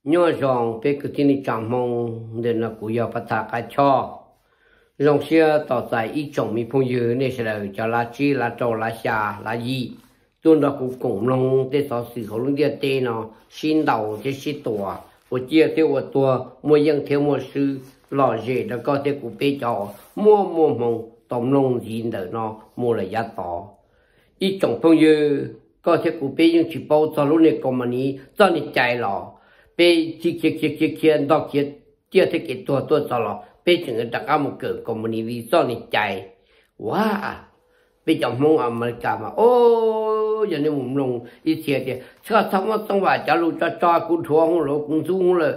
nhớ rằng cái tin này chẳng mong để nó cũng要把它改错，让些到在一种米朋友那时候叫垃圾、垃圾、垃下、垃圾，都那个共同的说是可能的对呢，新到这些多，我记得我多没样听没事，老些那个这个比较么动弄人的呢，没了一道，一种朋友。có thể cụ bé những chỉ bao cho lúc này còn mà ní cho ní chạy lò bé chỉ đọc chỉ chưa thể cái tua cho lò bé chỉ người đặt một cỡ còn mà ní vì cho ní chạy wow bé chồng mong America mà ô giờ này mùng lùng ít xe thì sao xong vào trả luôn cho cụ thua không rồi cũng xuống rồi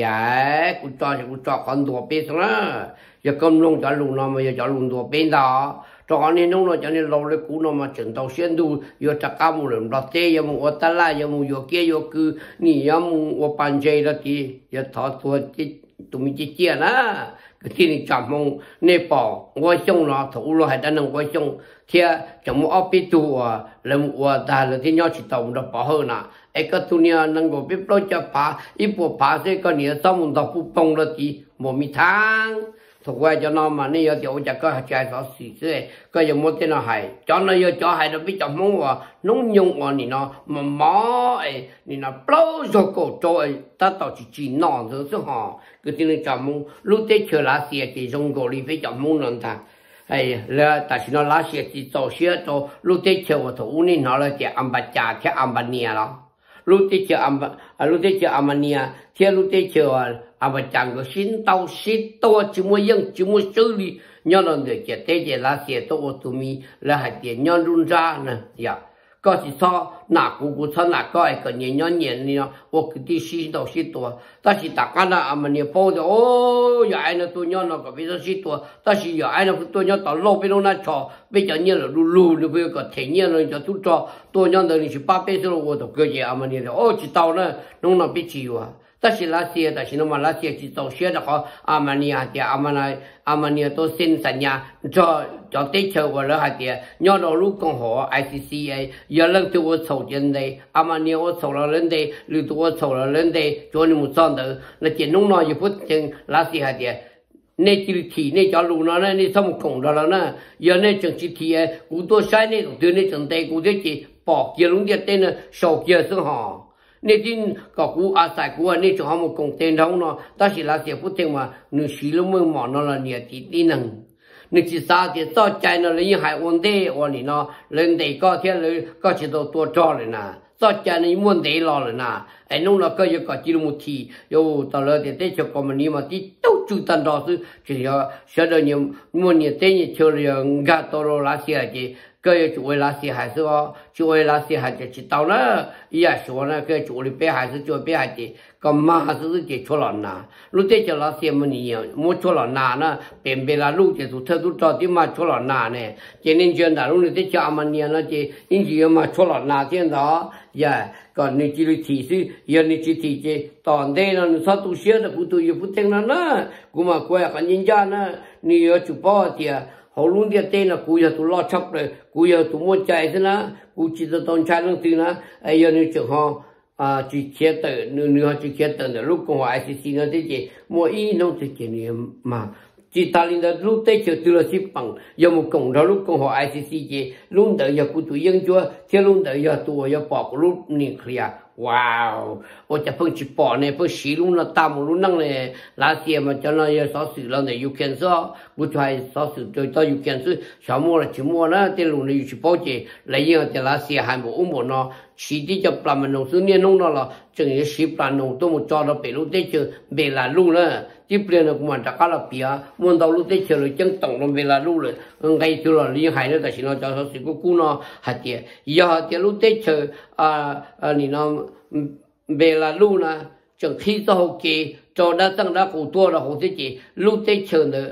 dạ cụ cho con đùa bé xong á giờ con lùng trả luôn nó mà giờ trả luôn đùa bé đó cho nên nó cho nên lâuเลยกูnóมาถึงตอนเช้าดูอยู่จากก้ามเลยเราเตะยังมัวตะล่ายังมัวอยู่เกี่ยวคือนี่ยังมัวปันใจละทีอย่าถอดตัวที่ตัวมีเจี๊ยนะก็ที่นี่จับมงในป่อว่าช่องเราถูกเราให้ด้านนั้นว่าช่องเที่ยจะมัวเอาไปตัวแล้วมัวตาแล้วที่ยอดสิตรงเราป่อเหรอนะไอ้ก็ตัวเนี้ยนั่งก็ไปปล่อยจะป่าอีพวกป่าเสียก็เนี่ยต้องมันต้องปุ๊บปงละทีมัวมีทางถูกว่าจะนอนมานี่เดี๋ยวจะก็ใจเขาสีเสื้อก็ยังไม่ได้น่าหายจอนเลยจะหายเราไปจับมังว่าน้องยงอ่ะนี่เนาะมาหมอไอ้นี่นะเปล่าจะก็จอยถ้าต่อจีนอนจะสิฮะก็ที่นี่จับมังลูกเตะเชื่อลาเสียที่จงก็รีบไปจับมังนั่นท่าไอ้แล้วแต่ฉันลาเสียที่ต่อเสียต่อลูกเตะเชื่อว่าตัวอุ้นี่นอนแล้วจะอัมบัจจาแค่อัมบันเนียแล้วลูกเตะเชื่ออัมบันเนียเที่ยวลูกเตะเชื่อà mà chẳng có xin tàu xin to chỉ muốn dân chỉ muốn xử lý nhau là được cái thế gì là sẽ to tụi mi là hạt tiền nhau run ra nè dạ có chỉ so nãy cũng so nãy có cái nhiều nhau nhiều này nó cái đi xin tàu xin to ta chỉ đặt cái là mà nhiều bao giờ ô giờ ai nó tụi nhau nó có biết xin to ta chỉ giờ ai nó tụi nhau tàu lâu bên nó cho bây giờ nhiều là lù nó bây giờ có thể nhiều là cho tụi nhau đời chỉ ba mươi rồi tôi cái gì mà nhiều ô chỉ tàu nó biết chịu à但是那些，但是那么那些去做些的话，阿曼尼亚的阿曼尼亚都新神呀，叫对球我了还的，要到陆共和 ICCA， 有人对我抽人的，阿曼尼亚我抽了人的，你对我抽了人的，叫你们上头，那见弄了也不听那些还的。那这个题那叫路呢？那什么空着了呢？有那政治题啊，古多山那种对那种带古的去保结论的对那少结是哈。nên tin có cú sai cú nên cho họ một công tiền đâu nó ta chỉ là sẽ phụ tiền mà nếu xí lúc mới mỏ nó là nhiều tí năng nếu chỉ sao thì sao chạy nó lấy hai vấn đề ở này nó lên đây có thể là có chỉ đồ tua cho rồi nè sao chạy nó muốn để lo rồi nè anh nông là có chỉ một thì yo tao là để cho con mình mà tí đâu chú tâm đó chứ chỉ là sẽ được nhiều muốn nhiều tiền nhiều chơi rồi gạt tao rồi là sẽ gì cái chủ yếu là gì hay是哦，主要là gì还是知道呢？也说呢，个主力别还是主别还的，干嘛还是解出了呐？如果叫那些么你没出了呐呢？边边啦路就是特都找的嘛出了呐呢？今年讲的，如果在家嘛年了就因为嘛出了呐，见到呀，个你这里提示，要你去提这当地呢，你啥都写的不都也不听了呢？我嘛怪很人家呢，你要去报的。họ luôn đi tên là cú giờ tụi lo chọc rồi cú giờ tụi mua chạy thế nào cú chỉ tụi tông chạy luôn từ nào ai giờ nếu chừng họ chỉ chia tờ nếu họ chỉ chia tờ là lúc còn họ ICC nó thế gì mua ý nó thế gì này mà chỉ ta lên đó lúc tết chờ từ là ship bằng giờ một cổng đó lúc còn họ ICC gì luôn đợi giờ cú tụi dân chúa thế luôn đợi giờ tụi giờ bỏ lúc nuclear wow 我这碰去跑呢，不西路那大马路弄呢，那些嘛叫那些少数了呢，有件事，我就还少数就到有件事，小莫了去莫了，这路呢又去保洁，来以后的那些还没我们呢，起的就把门弄是年弄到了，正月十八弄都没找到北路的就没来路了，这边呢我们大家了比啊，我到路的去了，正等了没来路了，该就了厉害了，但是呢，叫说是个姑呢还的，以后的路的去你呢。về là lu na chẳng khi cho hậu kỳ cho đã tăng đã cổ tua là hậu thế gì lu tết chờ nữa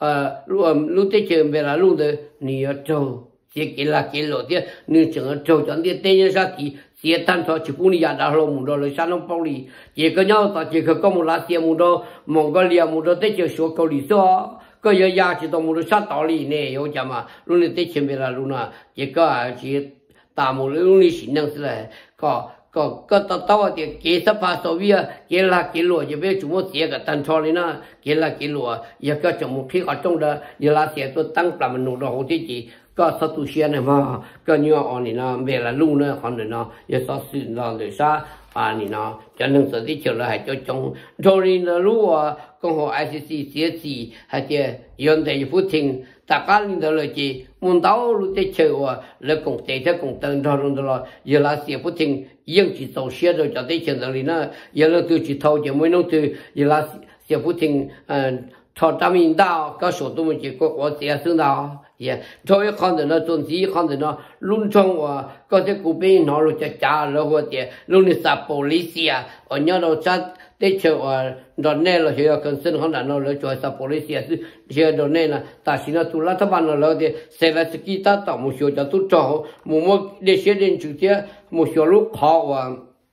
lu tết chờ về là lu nữa nhiều trâu chỉ cái lộ thế nếu chẳng trâu chẳng đi tên như sao thì chỉ tan cho chỉ cũng đi ăn đã lâu một rồi sao nó bao lì chỉ có nhau ta chỉ có một lá xe một đôi Mongolia một đôi tết chờ số cầu lì số có giờ ya chỉ tao một đôi sát tao lì nè yêu chả mà lu tết chờ về là lu na chỉ có chỉ ta một lu lì xin năng là có có tao thì kế sắp phá số bia kế là kế lúa chỉ biết chúng một xe cái tan cho lên na kế là kế lúa giờ có trong một khi ở trong đó giờ là xe tôi tăng làm mình nụ đồ thế chỉ có sao tu xe này mà có nhiều anh này nó về là luôn nữa còn nữa nó giờ sao sự là để sao này nó cho nên sự đi chiều là hay cho trong rồi là lúc công hội ICC CSC hay chứ hiện tại phụ thình tất cả những đó là gì muốn đâu lúc tới chiều là cùng tế theo cùng tân đó rồi giờ là sẽ phụ thình yên chỉ tàu xe rồi cho tới chiều rồi nó giờ là tôi chỉ thâu chỉ mới nông từ giờ là sẽ phụ thình thọ trăm nghìn đạo có số tôi mình chỉ có sẽ xứng đạo yeah thôi con nó tuần gì con nó luôn trong có thể cụ bên nó rồi cha rồi hoặc là luôn là police ở nhà nó chắc để cho đồn này là hiện cần xin họ nó rồi cho sa police chứ đồn này là ta xin nó tu la thằng bạn nó thì sẽ là cái ta tạo một số cho tu cho một để sẽ đến chủ thế một số lúc họ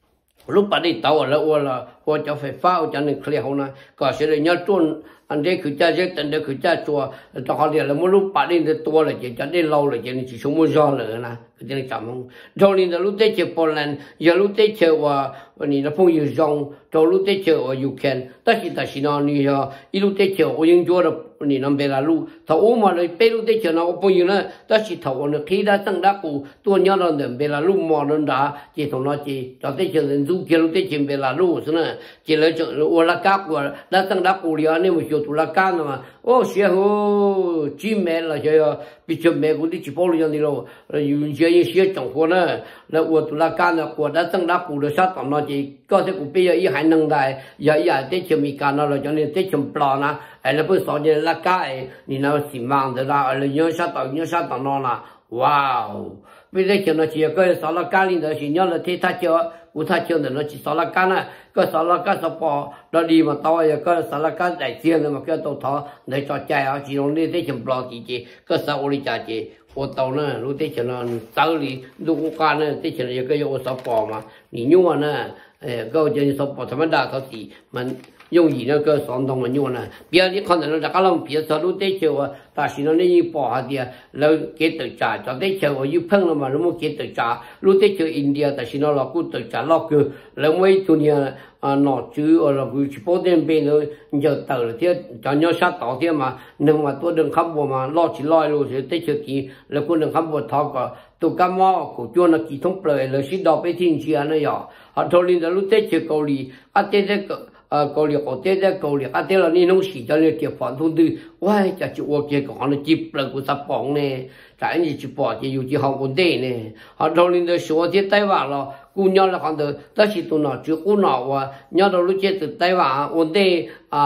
lúc bắt đi tàu là cho phải phá cho nên clear hông na có sẽ là nhớ tuần anh đấy cứ cha chết anh đấy cứ cha chùa cho họ liền là một lúc bắt đi thì tua là chỉ cho đến lâu là chỉ sống một giò nữa na cái này chậm không rồi nên là lúc tết chơi Poland giờ lúc tết chơiนี่นะพงอยู่จงโตลุเตเจออยู่แคนแต่สินอนี่ฮะอีลุเตเจอยังจัวนี่นำเบลาลูถ้าโอมาเลยเปลุเตเจอนะพงอยู่นะแต่สิถ้าวันคีดาตั้งดักกูตัวเนี้ยเราเดินเบลาลูมอนันดาเจตงนอเจจะเตเจอเรื่องเกลุเตเจเบลาลูสินะเจเลยจะโอลากากูแล้วตั้งดักกูเรียนนี่มันจะตุลากานะมาโอ้เสียโหจีเมลละเจ้าปิจเมกูที่จิปอลยังนี่เราอยู่เจียเสียจังหัวนะแล้วอวตุลากานะกูแล้วตั้งดักกูเลยสัตว์ตอนนอเจก็จะกูไปอีหายนังได้อย่าเตชมีการเราจะเนี่ยเตชมปลานะไอ้เราเพิ่งสอนเนี่ยละก้านี่เราสิมังเดี๋ยวเราเราเยอะชัดต่อนั่นนะว้าวไม่ได้เจอเราเจอก็สอนละก้านี่เราสิเนี่ยเราที่ถ้าเจออุท่าเจอเนี่ยเราจิสอนละก้านะก็สอนละก้าสปอเราดีมาต่อก็สอนละก้าได้เสียเนี่ยมันก็ตัวท้อในจอใจเอาจีนงนี่เตชมปลาจีก็สาวริจาจี我到那路得去那早里路干呢，得去那一个有少包嘛，你用完呢，个人少包他们大到底们用以那个相当的用呢，别的看到那个人别说路得去但是那你包下的，然后给到家，就得去又碰了嘛，那么给到家，路得去印度，但是那老古到家老个，然后就呢。nó chứ là cứ chỉ bảo đến bên rồi giờ tờ là thế cho nhau sát tỏ thế mà nhưng mà tôi đừng khám bộ mà lo chỉ lo luôn thì tới chưa kỹ là tôi đừng khám bộ thọ cả tôi cam mò của tôi là kỳ thông blời là sĩ đọc bên thiên chia nó nhỏ họ thôi liền là lúc tới chưa cầu lì à tới tới cầu lì họ tới tới cầu lì à tới là nên nông sĩ cho nên kiểu phản thôn tư why chả chịu ok còn nó chip là của sắp bỏng nè cái gì chip bỏ thì dù chỉ học vấn đề nè họ thôi liền là số thế tay vào là cú nhau là còn được, tất nhiên tụi nó chưa cú nào và nhau đâu lúc chết từ Tây Bắc ổn định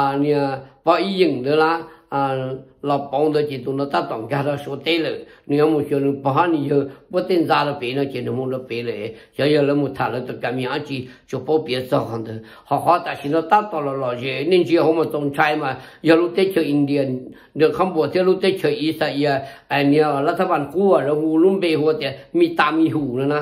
nè bảo ý dựng được là bóng được chỉ tụi nó ta tổng cả là số tệ rồi, nếu một số người bảo ni giờ bất tin ra là bị nó chỉ nó muốn nó bị rồi, giờ là một thằng là tất cả mình chỉ chụp bao bì sao còn được, họ ta chỉ nó ta to là gì, nên chỉ họ mà trồng trái mà giờ lúc tết chơi India được không bỏ theo lúc tết chơi Israel, anh nhớ là các bạn cũ rồi hù luôn bê hồ thì mi tam mi hù nữa nè,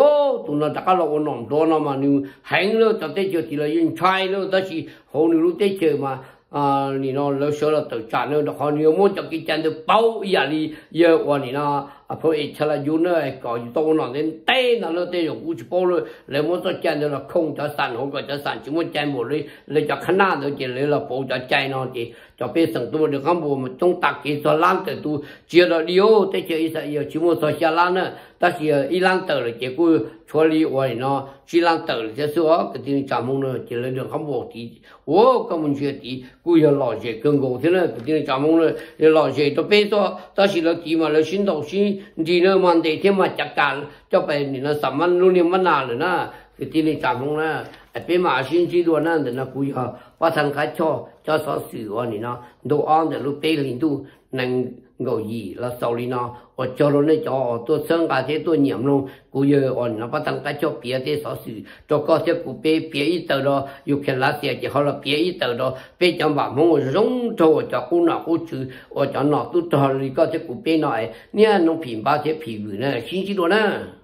ô tụi nó tất cả là con nòng đó nó mà nếu hành luôn cho tết chơi thì là dùng trái luôn, đó chỉ họ nếu lúc tết chơi màนี่เนาะเราเชื่อเราตัวจานเนี่ยเขาเนี่ยมันจะกินจานเดียวเป้าอย่างนี้เยอะกว่านี่เนาะพอเอชลายุเนี่ยก่อนตรงนั้นเนี่ยเต้นนั่นเต้นอยู่กูจะเป้าเลยแล้วมันจะจานเดียวเราคงจะสั่นหัวก็จะสั่นจิมันใจหมดเลยเลยจะขนาดเดียวจะเลยเราเป้าจะใจเนาะจีจะเป็นสังตัวเดียวข้างบนมันต้องตักกินตัวล้านแต่ตัวเจียเราเดียวแต่เจียอิสราเอลจิมันตัวเชียล้านเนี่ยแต่เจียอีล้านเตอร์เลยเจ้ากูชัวร์ไว้เนาะชีล้านเตอร์จะสู้ก็ที่จำมึงเนี่ยเจียเลยเดียวข้างบนที่โอ้ก็มันเชื่อที่กู要老些更高些呢，不定咱们呢要老些都别说，但是了起码了新东西，你呢嘛得天嘛จัดการจะไปนี่นะสามัญรู้เนี่ยมันนานเลยนะคือที่นี่咱们呢ไอ้เป็นมา新几多นั่นแต่นะกู要ว่าทางข้าชอบจะสอนสื่อว่านี่นะดูอ่านแต่รู้เป็นลินดูนั่งngồi gì là sau đi nó ở cho nó này cho tôi sơn cả thế tôi nhiễm luôn cú giờ on nó bắt tăng cái cho bia thế sở sự cho có thể cú bia bia ít tờ đó yêu khen lá xe chỉ họ là bia ít tờ đó bia trong bảng không giống cho cú nào cú chữ ở cho nó tôi cho đi có thể cú bia này nha nó phim ba thế phim này xin chỉ đồ nè